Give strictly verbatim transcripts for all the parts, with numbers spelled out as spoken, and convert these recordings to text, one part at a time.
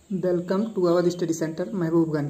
Welcome to Awadh study centre Mahbubganj.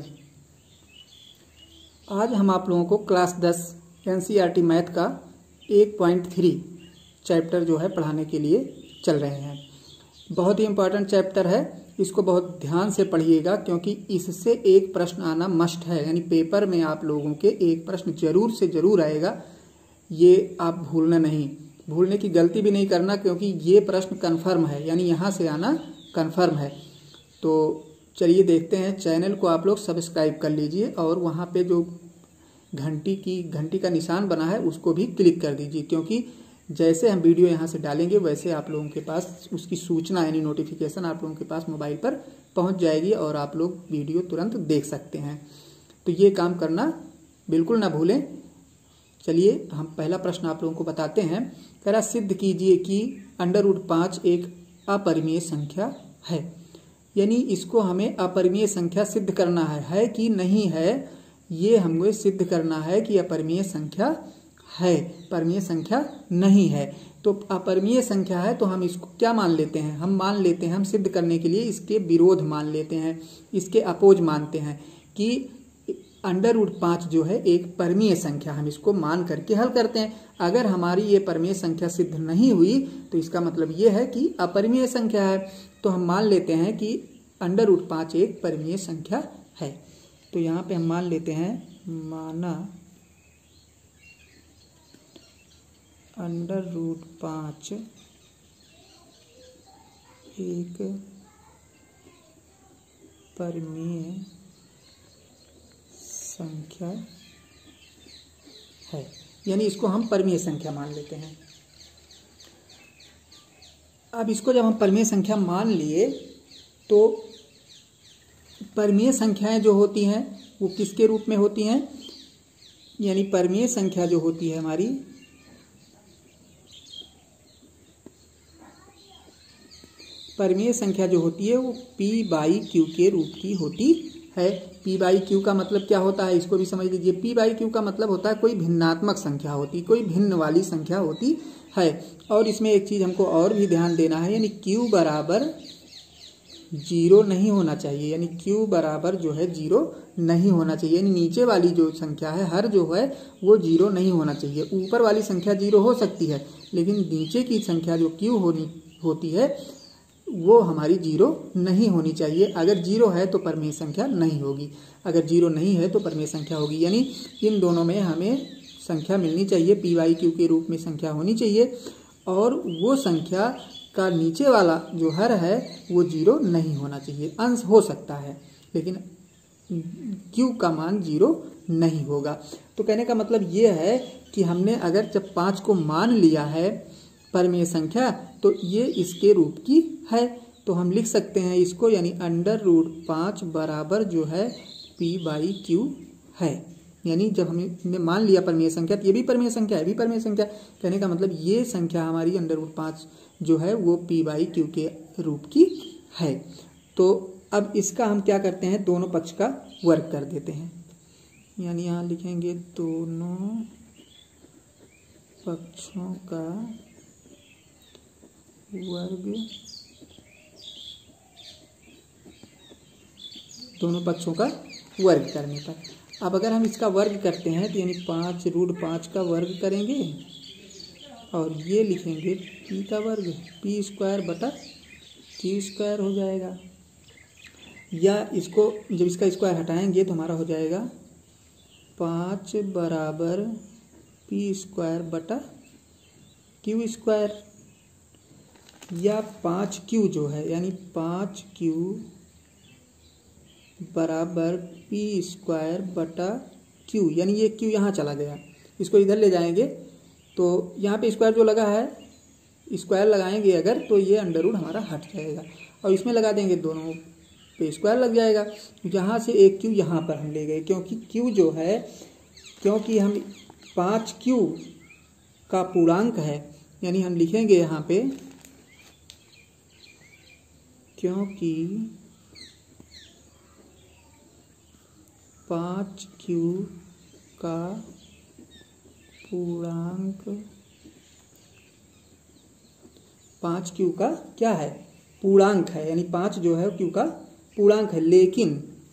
आज हम आप लोगों को क्लास दस एनसीईआरटी मैथ का एक पॉइंट थ्री चैप्टर जो है पढ़ाने के लिए चल रहे हैं। बहुत ही इम्पोर्टेंट चैप्टर है, इसको बहुत ध्यान से पढ़िएगा क्योंकि इससे एक प्रश्न आना मस्ट है। यानी पेपर में आप लोगों के एक प्रश्न जरूर से जरूर आएगा, ये आप भूलना नहीं, भूलने की गलती भी नहीं करना क्योंकि ये प्रश्न कन्फर्म है, यानी यहाँ से आना कन्फर्म है। तो चलिए देखते हैं। चैनल को आप लोग सब्सक्राइब कर लीजिए और वहाँ पे जो घंटी की घंटी का निशान बना है उसको भी क्लिक कर दीजिए, क्योंकि जैसे हम वीडियो यहाँ से डालेंगे वैसे आप लोगों के पास उसकी सूचना यानी नोटिफिकेशन आप लोगों के पास मोबाइल पर पहुँच जाएगी और आप लोग वीडियो तुरंत देख सकते हैं। तो ये काम करना बिल्कुल ना भूलें। चलिए हम पहला प्रश्न आप लोगों को बताते हैं। कह रहा सिद्ध कीजिए कि अंडर रूट पाँच एक अपरिमेय संख्या है। यानी इसको हमें अपरिमेय संख्या सिद्ध करना है, है कि नहीं है, ये हमें सिद्ध करना है कि अपरिमेय संख्या है, परिमेय संख्या नहीं है। तो अपरिमेय संख्या है तो हम इसको क्या मान लेते हैं, हम मान लेते हैं, हम सिद्ध करने के लिए इसके विरोध मान लेते हैं, इसके अपोज मानते हैं कि अंडर रूट पाँच जो है एक परिमेय संख्या, हम इसको मान करके हल करते हैं। अगर हमारी ये परिमेय संख्या सिद्ध नहीं हुई तो इसका मतलब ये है कि अपरिमेय संख्या है। तो हम मान लेते हैं कि अंडर रूट पाँच एक परिमेय संख्या है। तो यहाँ पे हम मान लेते हैं, माना अंडर रूट पाँच एक परिमेय संख्या है, यानी इसको हम परिमेय संख्या मान लेते हैं। अब इसको जब हम परिमेय संख्या मान लिए तो परिमेय संख्याएं जो होती हैं वो किसके रूप में होती हैं, यानी परिमेय संख्या जो होती है हमारी परिमेय संख्या जो होती है वो p बाई क्यू के रूप की होती है। p बाई क्यू का मतलब क्या होता है, इसको भी समझ लीजिए। p बाई क्यू का मतलब होता है कोई भिन्नात्मक संख्या होती, कोई भिन्न वाली संख्या होती है। और इसमें एक चीज हमको और भी ध्यान देना है, यानी q बराबर जीरो नहीं होना चाहिए, यानी q बराबर जो है जीरो नहीं होना चाहिए। यानी नीचे वाली जो संख्या है हर जो है वो जीरो नहीं होना चाहिए। ऊपर वाली संख्या जीरो हो सकती है लेकिन नीचे की संख्या जो q होनी होती है वो हमारी जीरो नहीं होनी चाहिए। अगर जीरो है तो परिमेय संख्या नहीं होगी, अगर जीरो नहीं है तो परिमेय संख्या होगी। यानी इन दोनों में हमें संख्या मिलनी चाहिए, पी वाई क्यू के रूप में संख्या होनी चाहिए और वो संख्या का नीचे वाला जो हर है वो जीरो नहीं होना चाहिए। अंश हो सकता है लेकिन क्यू का मान जीरो नहीं होगा। तो कहने का मतलब ये है कि हमने अगर जब पाँच को मान लिया है परिमेय संख्या तो ये इसके रूप की है। तो हम लिख सकते हैं इसको, यानी अंडर रूट पाँच बराबर जो है पी बाई क्यू है। यानी जब हमने मान लिया परिमेय संख्या तो ये भी परिमेय संख्या है, भी परिमेय संख्या। कहने का मतलब ये संख्या हमारी अंडर रूट पाँच जो है वो पी बाई क्यू के रूप की है। तो अब इसका हम क्या करते हैं, दोनों पक्ष का वर्ग कर देते हैं। यानी यहाँ लिखेंगे दोनों पक्षों का वर्ग, दोनों पक्षों का वर्ग करने पर। अब अगर हम इसका वर्ग करते हैं तो यानी पाँच रूट पाँच का वर्ग करेंगे और ये लिखेंगे p का वर्ग, पी स्क्वायर बटा क्यू स्क्वायर हो जाएगा। या इसको जब इसका स्क्वायर हटाएंगे तो हमारा हो जाएगा पाँच बराबर पी स्क्वायर बटा क्यू स्क्वायर। या पाँच क्यू जो है यानी पाँच क्यू बराबर पी स्क्वायर बटा क्यू, यानी ये क्यू यहाँ चला गया, इसको इधर ले जाएंगे तो यहाँ पे स्क्वायर जो लगा है, स्क्वायर लगाएंगे अगर तो ये अंडर रूट हमारा हट जाएगा और इसमें लगा देंगे दोनों पे स्क्वायर लग जाएगा। यहाँ से एक क्यू यहाँ पर हम ले गए क्योंकि क्यू जो है, क्योंकि हम पाँच क्यू का पूर्णांक है, यानी हम लिखेंगे यहाँ पे क्योंकि पाँच क्यू का पूर्णांक, पाँच क्यू का क्या है, पूर्णांक है, यानी पाँच जो है क्यू का पूर्णांक है, लेकिन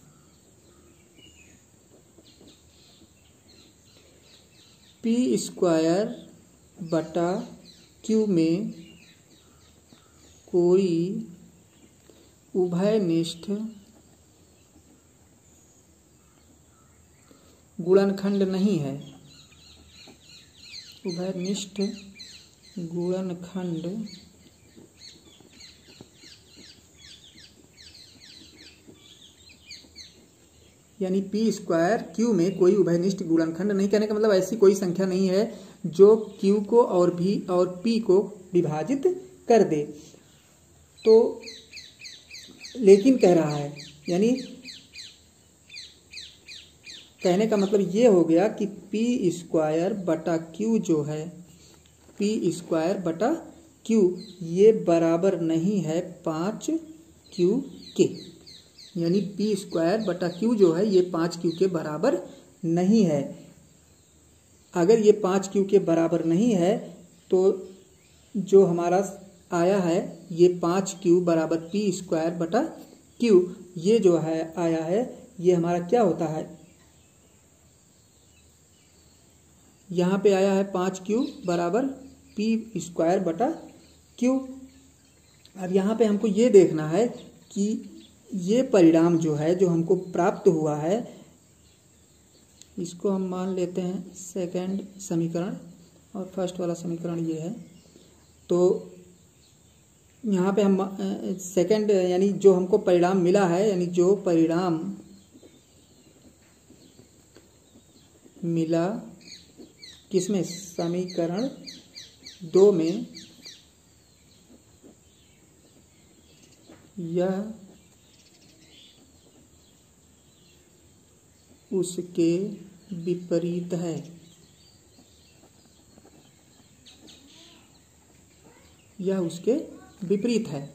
पी स्क्वायर बटा क्यू में कोई उभयनिष्ठ गुणनखंड नहीं है। उभयनिष्ठ गुणनखंड यानी पी स्क्वायर क्यू में कोई उभयनिष्ठ गुणनखंड नहीं, कहने का मतलब ऐसी कोई संख्या नहीं है जो क्यू को और भी और पी को विभाजित कर दे। तो लेकिन कह रहा है, यानी कहने का मतलब ये हो गया कि पी स्क्वायर बटा क्यू जो है, पी स्क्वायर बटा क्यू ये बराबर नहीं है पाँच क्यू के, यानी पी स्क्वायर बटा क्यू जो है ये पाँच क्यू के बराबर नहीं है। अगर ये पाँच क्यू के बराबर नहीं है तो जो हमारा आया है ये पाँच क्यू बराबर पी स्क्वायर बटा क्यू, ये जो है आया है ये हमारा क्या होता है, यहाँ पे आया है पाँच क्यू बराबर पी स्क्वायर बटा क्यू। अब यहाँ पे हमको ये देखना है कि ये परिणाम जो है जो हमको प्राप्त हुआ है, इसको हम मान लेते हैं सेकंड समीकरण और फर्स्ट वाला समीकरण ये है। तो यहाँ पे हम सेकंड यानी जो हमको परिणाम मिला है, यानी जो परिणाम मिला किसमें, समीकरण दो में, यह उसके विपरीत है। यह उसके विपरीत है,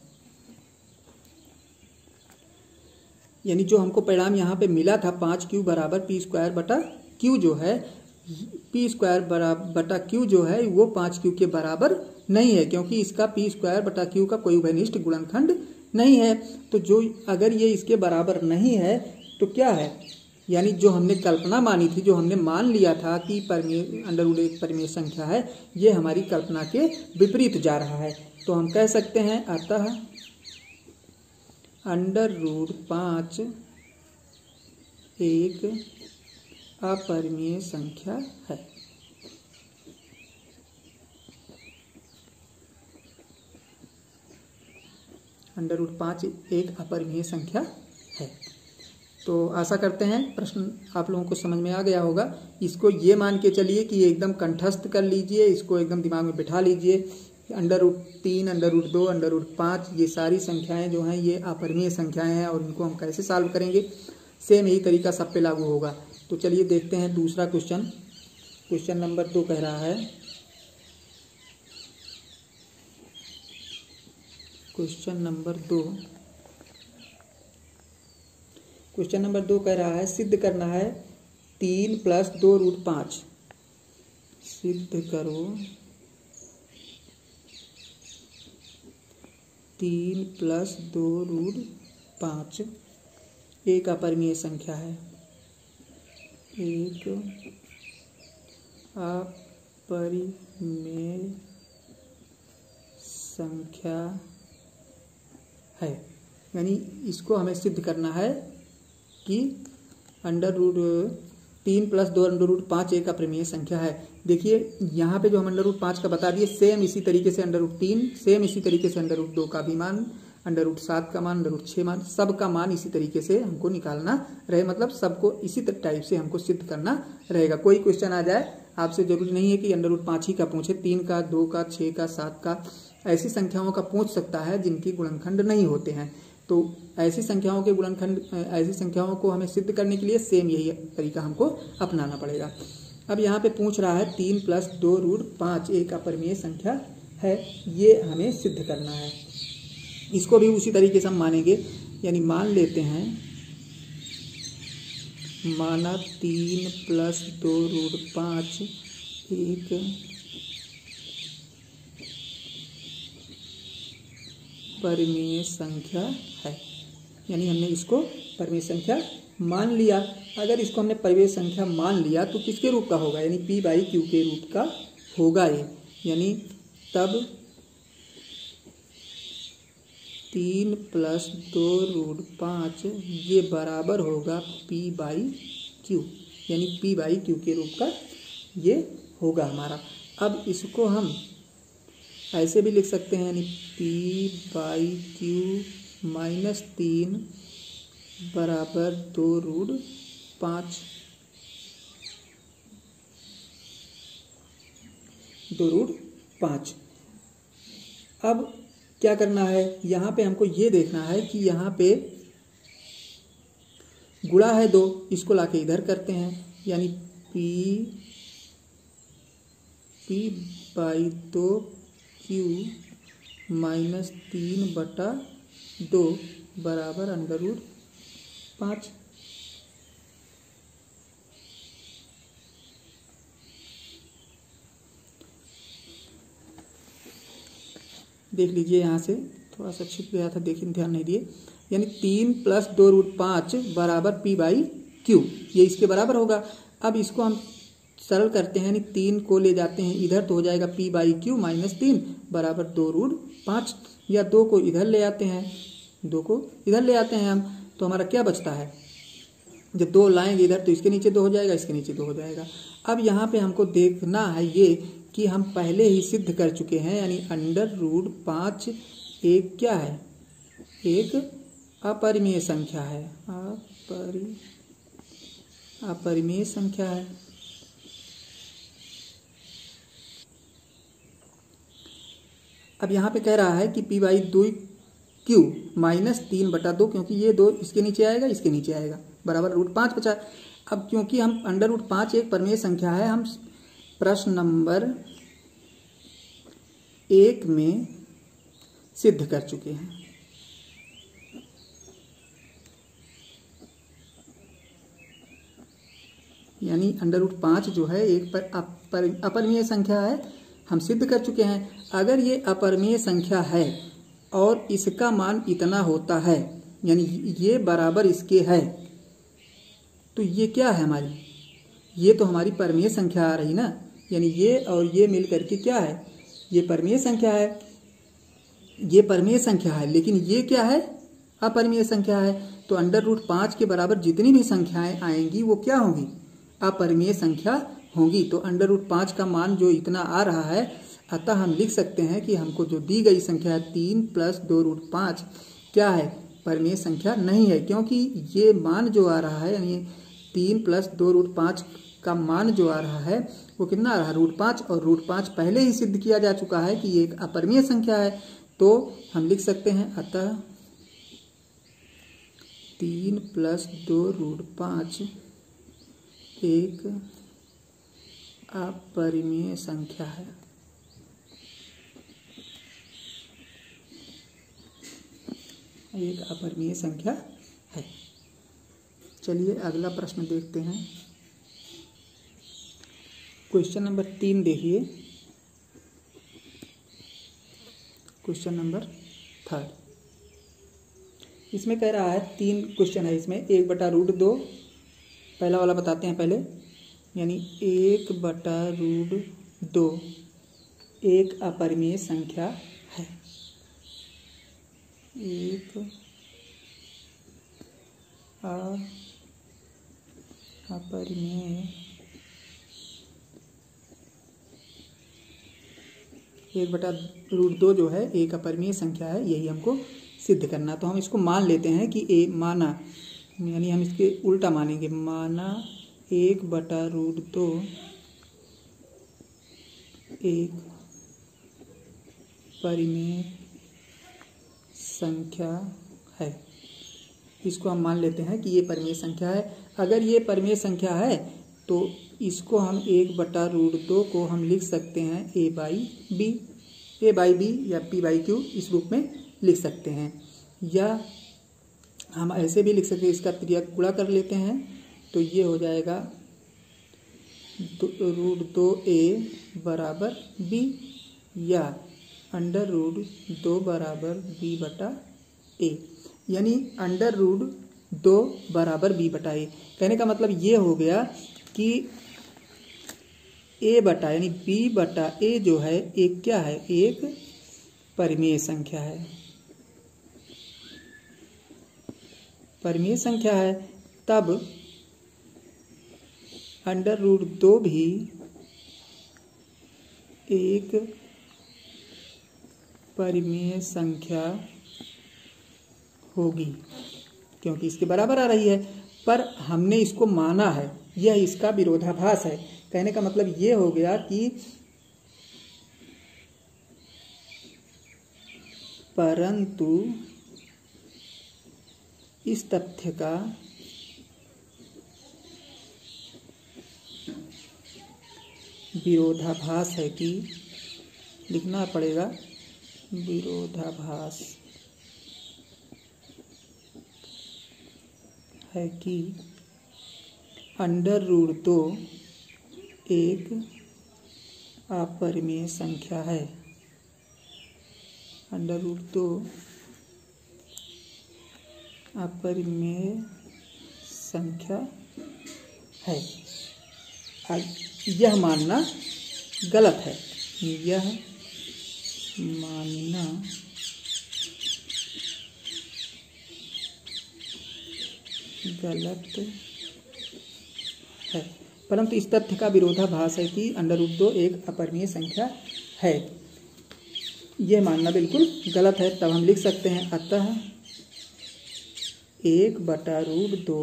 यानी जो हमको परिणाम यहाँ पे मिला था पाँच क्यू बराबर पी स्क्वायर बटा क्यू जो है, पी स्क्वायर बराबर बटा क्यू जो है वो पाँच क्यू के बराबर नहीं है, क्योंकि इसका पी स्क्वायर बटा क्यू का कोई उभयनिष्ठ गुणनखंड नहीं है। तो जो अगर ये इसके बराबर नहीं है तो क्या है, यानी जो हमने कल्पना मानी थी, जो हमने मान लिया था कि परिमेय अंडर रूट एक परिमेय संख्या है, ये हमारी कल्पना के विपरीत जा रहा है। तो हम कह सकते हैं अतः अंडर रूट पाँच एक अपरिमेय संख्या है। अंडर रूट पाँच एक अपरिमेय संख्या है। तो आशा करते हैं प्रश्न आप लोगों को समझ में आ गया होगा। इसको ये मान के चलिए कि ये एकदम कंठस्थ कर लीजिए, इसको एकदम दिमाग में बिठा लीजिए। अंडर रूट तीन, अंडर रूट दो, अंडर रूट पाँच, ये सारी संख्याएं जो हैं ये अपरिमेय संख्याएं हैं और इनको हम कैसे सॉल्व करेंगे, सेम यही तरीका सब पे लागू होगा। तो चलिए देखते हैं दूसरा क्वेश्चन। क्वेश्चन नंबर दो कह रहा है, क्वेश्चन नंबर दो क्वेश्चन नंबर दो कह रहा है सिद्ध करना है तीन प्लस दो रूट पाँच। सिद्ध करो तीन प्लस दो रूट पाँच एक अपरिमेय संख्या है। एक अपरिमेय संख्या है, यानी इसको हमें सिद्ध करना है कि अंडर रूट तीन प्लस दो अंडर रूट पाँच एक अपरिमेय संख्या है। देखिए यहाँ पे जो हम अंडर रूट पाँच का बता दिए, सेम इसी तरीके से अंडर रूट तीन, सेम इसी तरीके से अंडर रूट दो का भी मान, अंडर रूट सात का मान, अंडर रूट छः मान, सब का मान इसी तरीके से हमको निकालना रहे, मतलब सबको इसी टाइप से हमको सिद्ध करना रहेगा। कोई क्वेश्चन आ जाए, आपसे जरूरी नहीं है कि अंडर रूट पाँच ही का पूछे, तीन का, दो का, छः का, सात का, ऐसी संख्याओं का पूछ सकता है जिनकी गुणनखंड नहीं होते हैं। तो ऐसी संख्याओं के गुणनखंड, ऐसी संख्याओं को हमें सिद्ध करने के लिए सेम यही तरीका हमको अपनाना पड़ेगा। अब यहाँ पे पूछ रहा है तीन प्लस दो रूट पाँच एक अपरिमेय संख्या है, ये हमें सिद्ध करना है। इसको भी उसी तरीके से हम मानेंगे, यानी मान लेते हैं, माना तीन प्लस दो रूट पाँच एक परिमेय संख्या है। यानी हमने इसको परिमेय संख्या मान लिया। अगर इसको हमने परिमेय संख्या मान लिया तो किसके रूप का होगा, यानी पी बाई क्यू के रूप का होगा ये। यानी तब तीन प्लस दो रूट पाँच ये बराबर होगा पी बाई क्यू, यानी पी बाई क्यू के रूप का ये होगा हमारा। अब इसको हम ऐसे भी लिख सकते हैं, यानी पी बाई क्यू माइनस तीन बराबर दो रूट पाँच, दो रूट पाँच। अब क्या करना है, यहाँ पे हमको ये देखना है कि यहाँ पे गुणा है दो, इसको लाके इधर करते हैं, यानी पी पी बाई दो क्यू माइनस तीन बटा दो बराबर अंडर रूट पाँच। देख लीजिए यहाँ से थोड़ा सा छिप गया था, देखिए ध्यान नहीं दिए। यानी तीन प्लस दो रूट पाँच बराबर पी बाई क्यू, ये इसके बराबर होगा। अब इसको हम सरल करते हैं, यानी तीन को ले जाते हैं इधर तो हो जाएगा पी बाई क्यू माइनस तीन बराबर दो रूट पाँच, या दो को इधर ले आते हैं, दो को इधर ले आते हैं हम, तो हमारा क्या बचता है, जब दो लाएंगे इधर तो इसके नीचे दो हो जाएगा, इसके नीचे दो हो जाएगा। अब यहाँ पे हमको देखना है ये कि हम पहले ही सिद्ध कर चुके हैं, यानी अंडर रूट पाँच एक क्या है, एक अपरिमेय संख्या है, अपरि अपरिमेय संख्या है। अब यहाँ पे कह रहा है कि पी बाई दो क्यू माइनस तीन बटा दो, क्योंकि ये दो इसके नीचे आएगा, इसके नीचे आएगा, बराबर रूट पाँच बचा। अब क्योंकि हम अंडर रूट पाँच एक परिमेय संख्या है, हम प्रश्न नंबर एक में सिद्ध कर चुके हैं। यानी अंडर रूट पाँच जो है एक पर अपर, अपरिमेय संख्या है, हम सिद्ध कर चुके हैं। अगर ये अपरिमेय संख्या है और इसका मान इतना होता है, यानी ये बराबर इसके है, तो ये क्या है हमारी, ये तो हमारी परिमेय संख्या आ रही ना, यानी ये और ये मिल करके क्या है, ये परिमेय संख्या है, ये परिमेय संख्या है, लेकिन ये क्या है, अपरिमेय संख्या है। तो अंडर रूट पाँच के बराबर जितनी भी संख्याएं आएंगी वो क्या होंगी, अपरिमेय संख्या होंगी। तो अंडर रूट पाँच का मान जो इतना आ रहा है, अतः हम लिख सकते हैं कि हमको जो दी गई संख्या है तीन प्लस दो रूट पाँच क्या है, परिमेय संख्या नहीं है, क्योंकि ये मान जो आ रहा है, यानी तीन प्लस दो रूट पाँच का मान जो आ रहा है वो कितना आ रहा है, रूट पाँच, और रूट पाँच पहले ही सिद्ध किया जा चुका है कि ये एक अपरिमेय संख्या है। तो हम लिख सकते हैं अतः तीन प्लस दो रूट पाँच एक अपरिमेय संख्या है। एक अपरिमेय संख्या है। चलिए अगला प्रश्न देखते हैं। क्वेश्चन नंबर तीन देखिए, क्वेश्चन नंबर थर्ड। इसमें कह रहा है, तीन क्वेश्चन है इसमें, एक बटा रूट दो, पहला वाला बताते हैं पहले, यानी एक बटा रूट दो एक अपरिमेय संख्या है, एक अपरिमेय एक बटा रूट दो जो है एक अपरिमेय संख्या है, यही हमको सिद्ध करना। तो हम इसको मान लेते हैं कि ए माना, यानी हम इसके उल्टा मानेंगे, माना एक बटा रूट दो एक परिमेय संख्या है। इसको हम मान लेते हैं कि ये परिमेय संख्या है। अगर ये परिमेय संख्या है तो इसको हम एक बटा रूट दो को हम लिख सकते हैं A by B, A by B या पी बाई क्यू इस रूप में लिख सकते हैं, या हम ऐसे भी लिख सकते हैं, इसका त्रिया गुणा कर लेते हैं तो ये हो जाएगा रूट दो ए बराबर बी, या अंडर रूट दो बराबर बी बटा ए। यानी अंडर रूट दो बराबर बी बटा ए। कहने का मतलब ये हो गया कि ए बटा यानी बी बटा ए जो है एक क्या है, एक परिमेय संख्या है, परिमेय संख्या है। तब अंडर रूट दो भी एक परिमेय संख्या होगी क्योंकि इसके बराबर आ रही है। पर हमने इसको माना है, यह इसका विरोधाभास है। कहने का मतलब ये हो गया कि परंतु इस तथ्य का विरोधाभास है कि, लिखना पड़ेगा विरोधाभास है कि अंडर रूट दो एक अपरिमेय संख्या है। अंडर रूट दो अपरिमेय संख्या है। यह मानना गलत है, यह मानना गलत है। परंतु इस तथ्य का विरोधाभास है कि अंडर रूट दो एक अपरिमेय संख्या है, यह मानना बिल्कुल गलत है। तब हम लिख सकते हैं अतः एक बटा रूट दो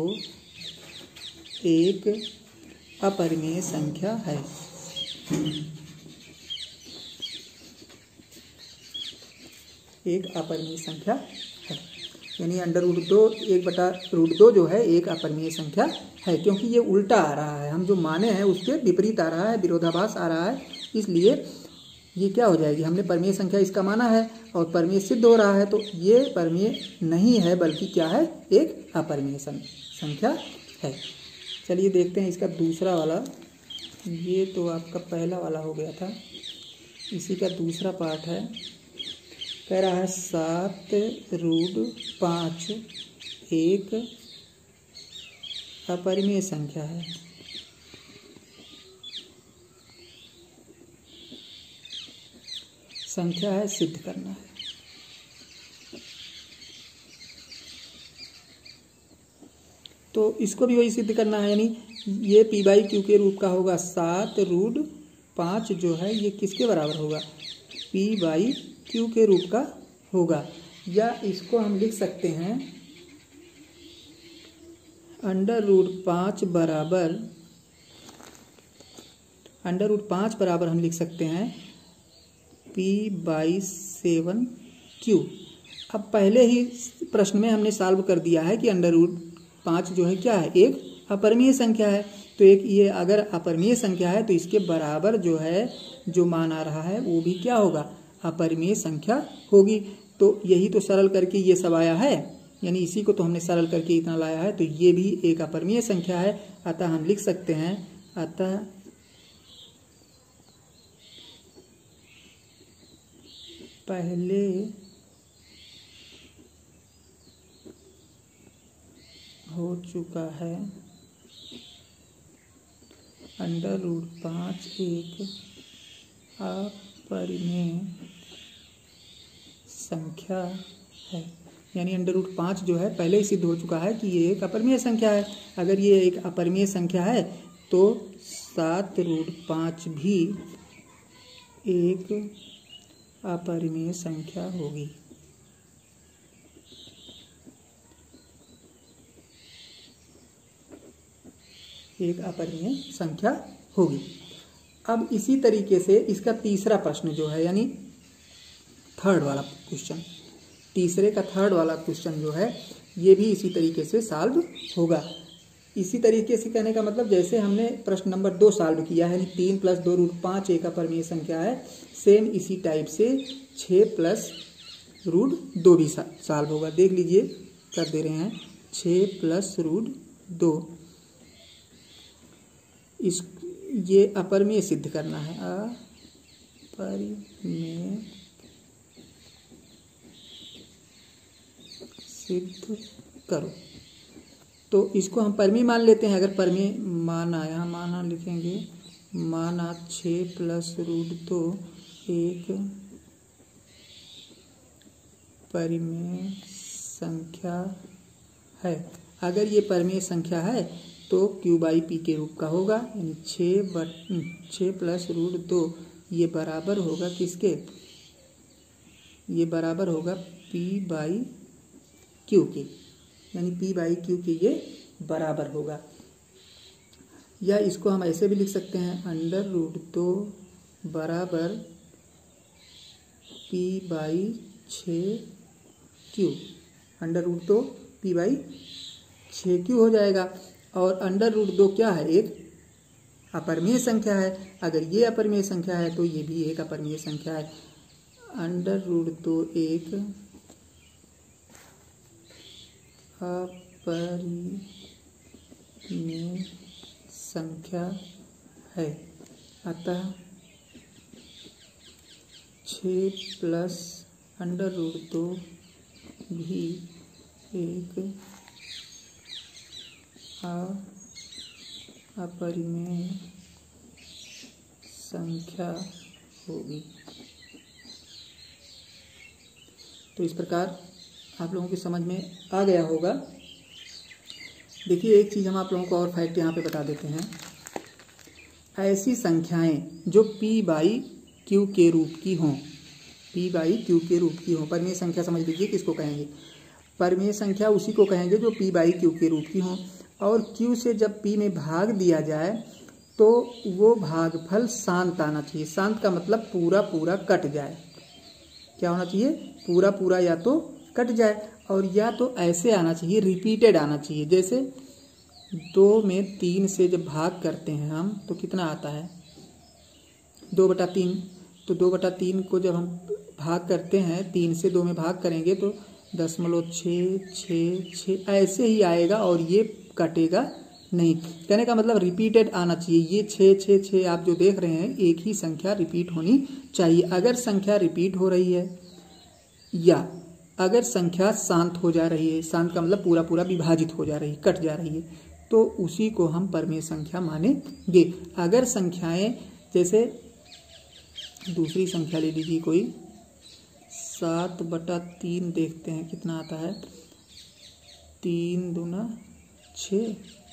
एक अपरिमेय संख्या है। एक अपरिमेय संख्या है, यानी अंडर रूट दो एक बटा रूट दो जो है एक अपरिमेय संख्या है, क्योंकि ये उल्टा आ रहा है। हम जो माने हैं उसके विपरीत आ रहा है, विरोधाभास आ रहा है, इसलिए ये क्या हो जाएगी, हमने परिमेय संख्या इसका माना है और परिमेय सिद्ध हो रहा है, तो ये परिमेय नहीं है बल्कि क्या है, एक अपरिमेय संख्या है। चलिए देखते हैं इसका दूसरा वाला। ये तो आपका पहला वाला हो गया था, इसी का दूसरा पार्ट है। कह रहा है सात रूट पाँच एक अपरिमेय संख्या है। संख्या है, सिद्ध करना है। तो इसको भी वही सिद्ध करना है, यानी ये पी बाई क्यू के रूप का होगा। सात रूट पाँच जो है ये किसके बराबर होगा, पी बाई क्यू के रूप का होगा। या इसको हम लिख सकते हैं अंडर रूट पाँच बराबर अंडर रूट पाँच बराबर हम लिख सकते हैं पी बाई सेवन क्यू। अब पहले ही प्रश्न में हमने सॉल्व कर दिया है कि अंडर रूट पाँच जो है क्या है, एक अपरिमेय संख्या है। तो एक ये अगर अपरिमेय संख्या है तो इसके बराबर जो है जो मान आ रहा है वो भी क्या होगा, अपरिमेय संख्या होगी। तो यही तो सरल करके ये सब आया है, यानी इसी को तो हमने सरल करके इतना लाया है, तो ये भी एक अपरिमेय संख्या है। अतः हम लिख सकते हैं अतः पहले हो चुका है अंडर रूट पाँच एक अपरिमेय संख्या है। यानी अंडर रूट पाँच जो है पहले ही सिद्ध हो चुका है कि ये एक अपरिमेय संख्या है। अगर ये एक अपरिमेय संख्या है तो सात रूट पाँच भी एक अपरिमेय संख्या होगी। एक अपरिमेय संख्या होगी। अब इसी तरीके से इसका तीसरा प्रश्न जो है, यानी थर्ड वाला क्वेश्चन, तीसरे का थर्ड वाला क्वेश्चन जो है ये भी इसी तरीके से सॉल्व होगा। इसी तरीके से कहने का मतलब जैसे हमने प्रश्न नंबर दो सॉल्व किया है, यानी तीन प्लस दो रूट पाँच एक अपरिमेय संख्या है, सेम इसी टाइप से छः प्लस रूट दो भी सॉल्व होगा। देख लीजिए कर दे रहे हैं, छः प्लस रूट दो, इस ये अपरिमेय सिद्ध करना है, अपरिमेय सिद्ध करो। तो इसको हम परिमेय मान लेते हैं। अगर परिमेय मान आया, माना लिखेंगे माना छः प्लस रूट दो एक परिमेय संख्या है। अगर ये परिमेय संख्या है तो क्यू बाई पी के रूप का होगा, यानी छः बट छः प्लस रूट दो ये बराबर होगा किसके, ये बराबर होगा पी बाई क्यू के, यानी पी बाई क्यू के ये बराबर होगा। या इसको हम ऐसे भी लिख सकते हैं, अंडर रूट दो बराबर पी बाई छः क्यू, अंडर रूट दो पी बाई छः क्यू हो जाएगा। और अंडर रूट दो क्या है, एक अपरिमेय संख्या है। अगर ये अपरिमेय संख्या है तो ये भी एक अपरिमेय संख्या है। अंडर रूट दो एक अपरिमेय संख्या है, अतः छः प्लस अंडर रूट दो भी एक अपरिमेय संख्या होगी। तो इस प्रकार आप लोगों की समझ में आ गया होगा। देखिए एक चीज़ हम आप लोगों को और फैक्ट यहाँ पे बता देते हैं। ऐसी संख्याएं जो p बाई क्यू के रूप की हों, p बाई क्यू के रूप की हों, परिमेय संख्या समझ लीजिए किसको कहेंगे, परिमेय संख्या उसी को कहेंगे जो p बाई क्यू के रूप की हों। और q से जब p में भाग दिया जाए तो वो भागफल शांत आना चाहिए। शांत का मतलब पूरा पूरा कट जाए। क्या होना चाहिए, पूरा पूरा या तो कट जाए और या तो ऐसे आना चाहिए, रिपीटेड आना चाहिए। जैसे दो में तीन से जब भाग करते हैं हम तो कितना आता है, दो बटा तीन। तो दो बटा तीन को जब हम भाग करते हैं, तीन से दो में भाग करेंगे तो दशमलव छः छः छः ऐसे ही आएगा और ये कटेगा नहीं। कहने का मतलब रिपीटेड आना चाहिए। ये छः छः छः आप जो देख रहे हैं एक ही संख्या रिपीट होनी चाहिए। अगर संख्या रिपीट हो रही है या अगर संख्या शांत हो जा रही है, शांत का मतलब पूरा पूरा विभाजित हो जा रही है, कट जा रही है, तो उसी को हम परिमेय संख्या मानेंगे। अगर संख्याएं जैसे दूसरी संख्या ले लीजिए कोई, सात बटा तीन देखते हैं कितना आता है, तीन दूना छः,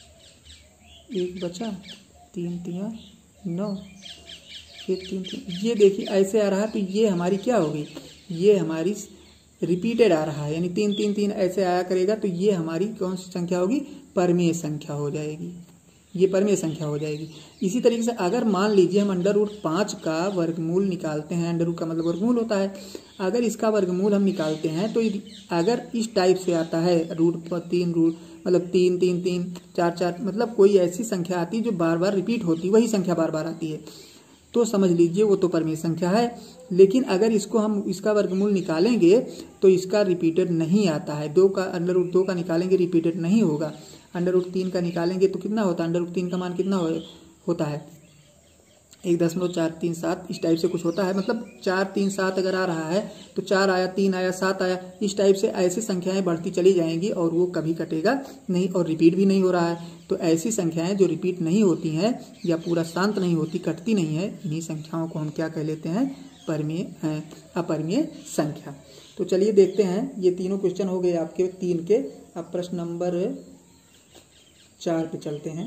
एक बचा, तीन तिया नौ, फिर तीन तीन, ये देखिए ऐसे आ रहा है। तो ये हमारी क्या होगी, ये हमारी रिपीटेड आ रहा है, यानी तीन तीन तीन ऐसे आया करेगा। तो ये हमारी कौन सी संख्या होगी, परिमेय संख्या हो जाएगी, ये परिमेय संख्या हो जाएगी। इसी तरीके से अगर मान लीजिए हम अंडर रूट पाँच का वर्गमूल निकालते हैं, अंडर रूट का मतलब वर्गमूल होता है, अगर इसका वर्गमूल हम निकालते हैं तो अगर इस टाइप से आता है, रूट पर तीन रूट मतलब तीन तीन तीन चार चार, मतलब कोई ऐसी संख्या आती है जो बार बार रिपीट होती है, वही संख्या बार बार आती है, तो समझ लीजिए वो तो परिमेय संख्या है। लेकिन अगर इसको हम इसका वर्गमूल निकालेंगे तो इसका रिपीटेड नहीं आता है। दो का अंडर रूट दो का निकालेंगे रिपीटेड नहीं होगा। अंडर रूट तीन का निकालेंगे तो कितना होता है, अंडर रूट तीन का मान कितना हो, होता है एक दशमलव चार तीन सात, इस टाइप से कुछ होता है। मतलब चार तीन सात अगर आ रहा है तो चार आया, तीन आया, सात आया, इस टाइप से ऐसी संख्याएं बढ़ती चली जाएंगी और वो कभी कटेगा नहीं और रिपीट भी नहीं हो रहा है। तो ऐसी संख्याएं जो रिपीट नहीं होती हैं या पूरा शांत नहीं होती, कटती नहीं है, इन्हीं संख्याओं को हम क्या कह लेते हैं, परिमेय अपरिमेय संख्या। तो चलिए देखते हैं, ये तीनों क्वेश्चन हो गए आपके तीन के। अब प्रश्न नंबर चार पे चलते हैं।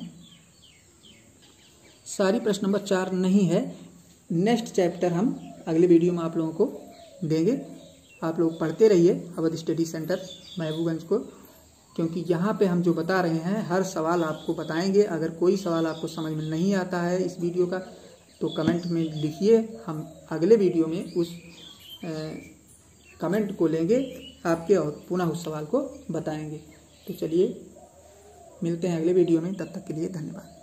सारी प्रश्न नंबर चार नहीं है, नेक्स्ट चैप्टर हम अगले वीडियो में आप लोगों को देंगे। आप लोग पढ़ते रहिए अवध स्टडी सेंटर महबूबगंज को, क्योंकि यहाँ पे हम जो बता रहे हैं हर सवाल आपको बताएंगे। अगर कोई सवाल आपको समझ में नहीं आता है इस वीडियो का तो कमेंट में लिखिए, हम अगले वीडियो में उस कमेंट को लेंगे आपके और पुनः उस सवाल को बताएंगे। तो चलिए मिलते हैं अगले वीडियो में, तब तक के लिए धन्यवाद।